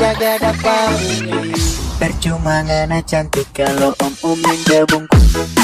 jaga dapat. Percuma ngana cantik kalau om-om yang gabungku.